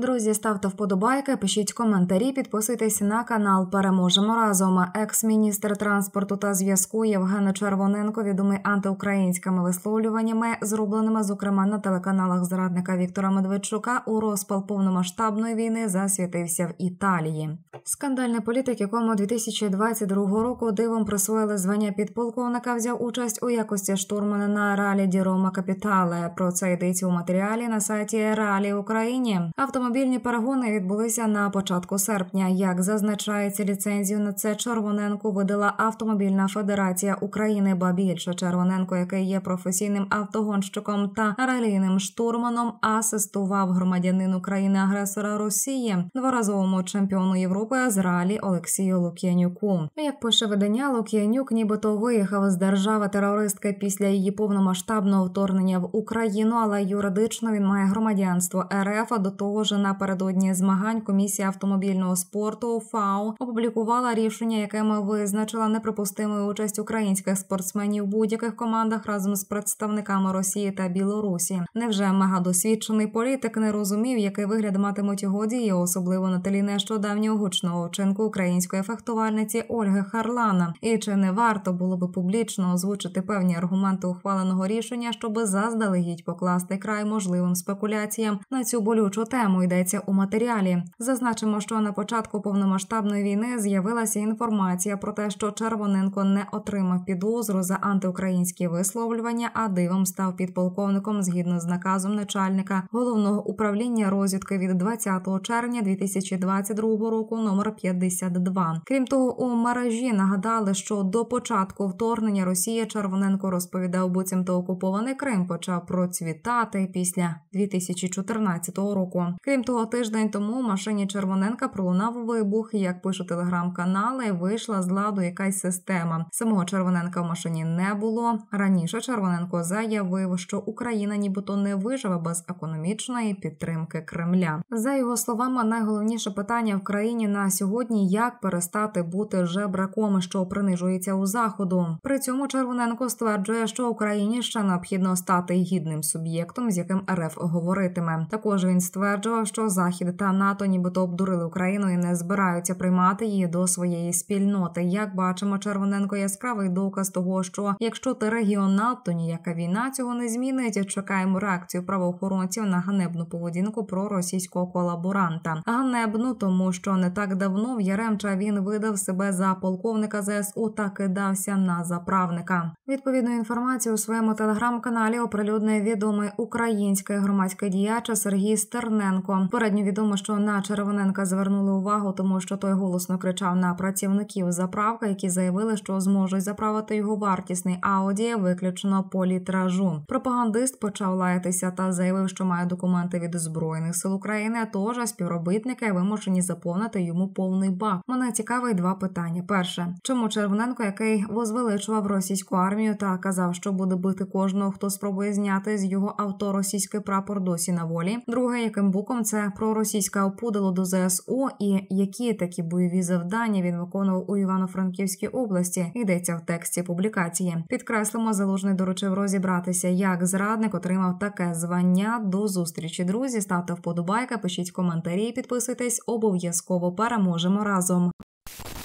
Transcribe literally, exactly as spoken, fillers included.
Друзі, ставте вподобайки, пишіть коментарі, підписуйтесь на канал. Переможемо разом. Екс-міністр транспорту та зв'язку Євген Червоненко, відомий антиукраїнськими висловлюваннями, зробленими, зокрема, на телеканалах зрадника Віктора Медведчука, у розпал повномасштабної війни засвітився в Італії. Скандальний політик, якому дві тисячі двадцять другого року дивом присвоїли звання підполковника, взяв участь у якості штурмана на ралі Ді Рома Капітале. Про це йдеться у матеріалі на сайті Ралі Україні. Автомобільні перегони відбулися на початку серпня. Як зазначається, ліцензію на це Червоненку видала Автомобільна федерація України. Ба більше, Червоненко, який є професійним автогонщиком та ралійним штурманом, асистував громадянину країни-агресора Росії, дворазовому чемпіону Європи з ралі Олексію Лук'янюку. Як пише видання, Лук'янюк нібито виїхав з держави-терористки після її повномасштабного вторгнення в Україну, але юридично він має громадянство ер еф. До того ж, напередодні змагань комісія автомобільного спорту ФАУ опублікувала рішення, якими визначила неприпустимою участь українських спортсменів в будь-яких командах разом з представниками Росії та Білорусі. Невже мегадосвідчений політик не розумів, який вигляд матимуть його дії, особливо на тлі нещодавнього гучного вчинку української фехтувальниці Ольги Харлана? І чи не варто було би публічно озвучити певні аргументи ухваленого рішення, щоб заздалегідь покласти край можливим спекуляціям на цю болючу тему, йдеться у матеріалі. Зазначимо, що на початку повномасштабної війни з'явилася інформація про те, що Червоненко не отримав підозру за антиукраїнські висловлювання, а дивом став підполковником згідно з наказом начальника Головного управління розвідки від двадцятого червня дві тисячі двадцять другого року номер п'ятдесят два. Крім того, у мережі нагадали, що до початку вторгнення Росії Червоненко розповідав, буцімто окупований Крим почав процвітати після дві тисячі чотирнадцятого року. Крім того, тиждень тому в машині Червоненка пролунав вибух. Як пишуть телеграм-канали, вийшла з ладу якась система. Самого Червоненка в машині не було. Раніше Червоненко заявив, що Україна нібито не виживе без економічної підтримки Кремля. За його словами, найголовніше питання в країні на сьогодні – як перестати бути жебраком, що принижується у Заходу. При цьому Червоненко стверджує, що Україні ще необхідно стати гідним суб'єктом, з яким ер еф говоритиме. Також він стверджував, що Захід та НАТО нібито обдурили Україну і не збираються приймати її до своєї спільноти. Як бачимо, Червоненко яскравий доказ того, що якщо ти регіонал, то ніяка війна цього не змінить. Чекаємо реакцію правоохоронців на ганебну поведінку проросійського колаборанта. Ганебну, тому що не так давно в Яремча він видав себе за полковника зе ес у та кидався на заправника. Відповідну інформацію у своєму телеграм-каналі оприлюднив відомий український громадський діяч Сергій Стерненко. Попередньо відомо, що на Червоненка звернули увагу, тому що той голосно кричав на працівників заправки, які заявили, що зможуть заправити його вартісний Ауді виключно по літражу. Пропагандист почав лаятися та заявив, що має документи від Збройних сил України, тож співробітники вимушені заповнити йому повний бак. Мене цікавить два питання. Перше. Чому Червоненко, який возвеличував російську армію та казав, що буде бити кожного, хто спробує зняти з його авто російський прапор, досі на волі? Друге, яким боком це проросійська опудало до зе ес у і які такі бойові завдання він виконував у Івано-Франківській області, йдеться в тексті публікації. Підкреслимо, Залужний доручив розібратися, як зрадник отримав таке звання. До зустрічі, друзі, ставте вподобайки, пишіть коментарі, підписуйтесь, обов'язково переможемо разом.